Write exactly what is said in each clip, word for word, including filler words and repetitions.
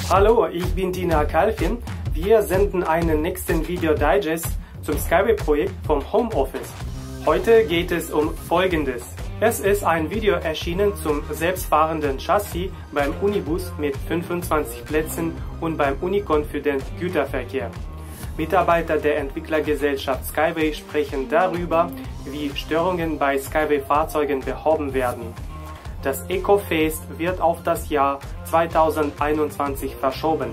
Hallo, ich bin Dina Kalfin. Wir senden einen nächsten Video-Digest zum Skyway-Projekt vom Homeoffice. Heute geht es um Folgendes. Es ist ein Video erschienen zum selbstfahrenden Chassis beim Unibus mit fünfundzwanzig Plätzen und beim Unicon für den Güterverkehr. Mitarbeiter der Entwicklergesellschaft Skyway sprechen darüber, wie Störungen bei Skyway-Fahrzeugen behoben werden. Das Ecofest wird auf das Jahr zweitausendeinundzwanzig verschoben.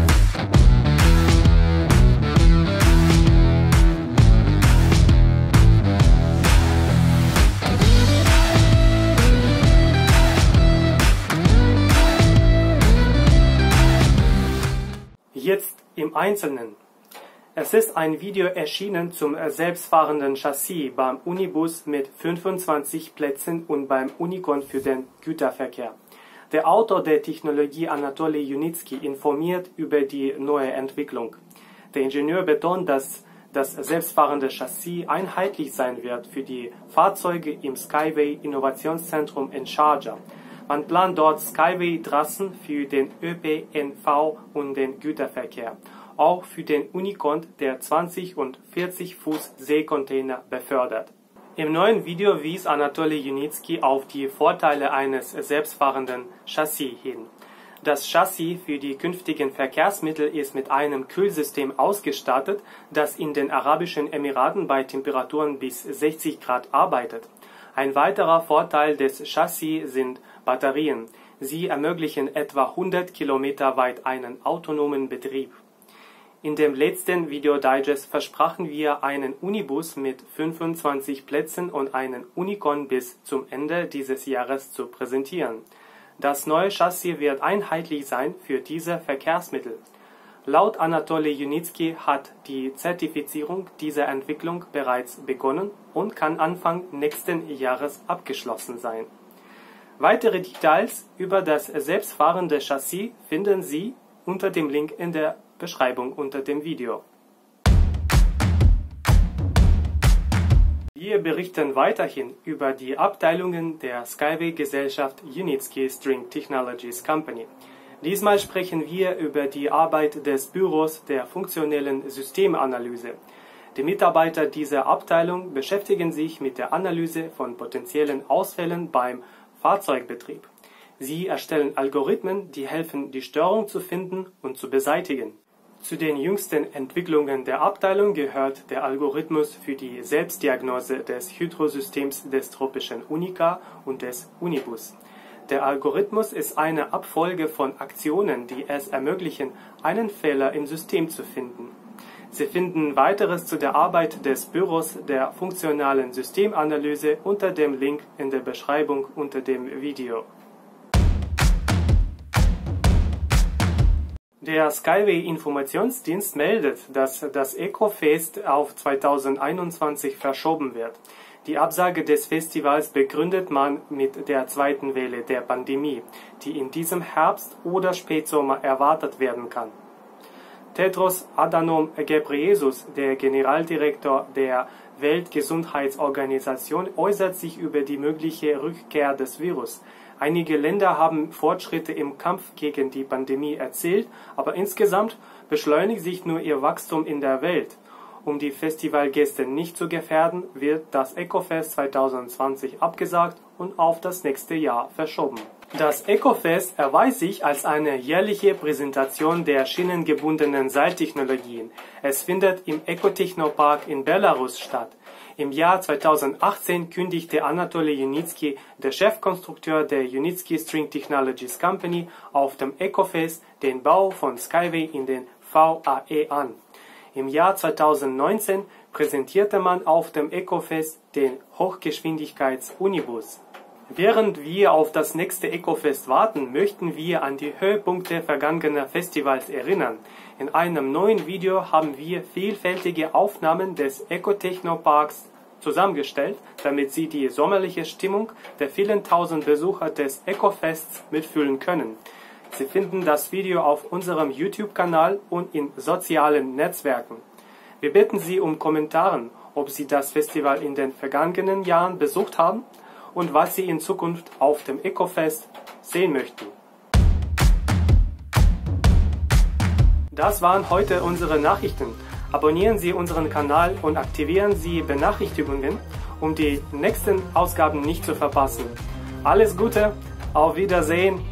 Jetzt im Einzelnen. Es ist ein Video erschienen zum selbstfahrenden Chassis beim Unibus mit fünfundzwanzig Plätzen und beim Unicon für den Güterverkehr. Der Autor der Technologie Anatoli Junitski informiert über die neue Entwicklung. Der Ingenieur betont, dass das selbstfahrende Chassis einheitlich sein wird für die Fahrzeuge im Skyway Innovationszentrum in Sharjah. Man plant dort Skyway-Trassen für den Ö P N V und den Güterverkehr. Auch für den Unicon, der zwanzig und vierzig Fuß Seekontainer befördert. Im neuen Video wies Anatoli Junitski auf die Vorteile eines selbstfahrenden Chassis hin. Das Chassis für die künftigen Verkehrsmittel ist mit einem Kühlsystem ausgestattet, das in den Arabischen Emiraten bei Temperaturen bis sechzig Grad arbeitet. Ein weiterer Vorteil des Chassis sind Batterien. Sie ermöglichen etwa hundert Kilometer weit einen autonomen Betrieb. In dem letzten Video-Digest versprachen wir einen Unibus mit fünfundzwanzig Plätzen und einen Unicon bis zum Ende dieses Jahres zu präsentieren. Das neue Chassis wird einheitlich sein für diese Verkehrsmittel. Laut Anatoli Junitski hat die Zertifizierung dieser Entwicklung bereits begonnen und kann Anfang nächsten Jahres abgeschlossen sein. Weitere Details über das selbstfahrende Chassis finden Sie unter dem Link in der Beschreibung unter dem Video. Wir berichten weiterhin über die Abteilungen der Skyway-Gesellschaft Junitski String Technologies Company. Diesmal sprechen wir über die Arbeit des Büros der funktionellen Systemanalyse. Die Mitarbeiter dieser Abteilung beschäftigen sich mit der Analyse von potenziellen Ausfällen beim Fahrzeugbetrieb. Sie erstellen Algorithmen, die helfen, die Störung zu finden und zu beseitigen. Zu den jüngsten Entwicklungen der Abteilung gehört der Algorithmus für die Selbstdiagnose des Hydrosystems des tropischen Unica und des Unibus. Der Algorithmus ist eine Abfolge von Aktionen, die es ermöglichen, einen Fehler im System zu finden. Sie finden weiteres zu der Arbeit des Büros der funktionalen Systemanalyse unter dem Link in der Beschreibung unter dem Video. Der Skyway-Informationsdienst meldet, dass das Ecofest auf zweitausendeinundzwanzig verschoben wird. Die Absage des Festivals begründet man mit der zweiten Welle der Pandemie, die in diesem Herbst oder Spätsommer erwartet werden kann. Tedros Adhanom Ghebreyesus, der Generaldirektor der Weltgesundheitsorganisation, äußert sich über die mögliche Rückkehr des Virus. Einige Länder haben Fortschritte im Kampf gegen die Pandemie erzielt, aber insgesamt beschleunigt sich nur ihr Wachstum in der Welt. Um die Festivalgäste nicht zu gefährden, wird das Ecofest zweitausendzwanzig abgesagt und auf das nächste Jahr verschoben. Das Ecofest erweist sich als eine jährliche Präsentation der schienengebundenen Seiltechnologien. Es findet im Ecotechnopark in Belarus statt. Im Jahr zweitausendachtzehn kündigte Anatoli Junitski, der Chefkonstrukteur der Junitski String Technologies Company, auf dem Ecofest den Bau von Skyway in den V A E an. Im Jahr zweitausendneunzehn präsentierte man auf dem Ecofest den Hochgeschwindigkeits-Unibus. Während wir auf das nächste Ecofest warten, möchten wir an die Höhepunkte vergangener Festivals erinnern. In einem neuen Video haben wir vielfältige Aufnahmen des Ecotechnoparks zusammengestellt, damit Sie die sommerliche Stimmung der vielen tausend Besucher des Ecofests mitfühlen können. Sie finden das Video auf unserem YouTube-Kanal und in sozialen Netzwerken. Wir bitten Sie um Kommentare, ob Sie das Festival in den vergangenen Jahren besucht haben und was Sie in Zukunft auf dem Ecofest sehen möchten. Das waren heute unsere Nachrichten. Abonnieren Sie unseren Kanal und aktivieren Sie Benachrichtigungen, um die nächsten Ausgaben nicht zu verpassen. Alles Gute, auf Wiedersehen!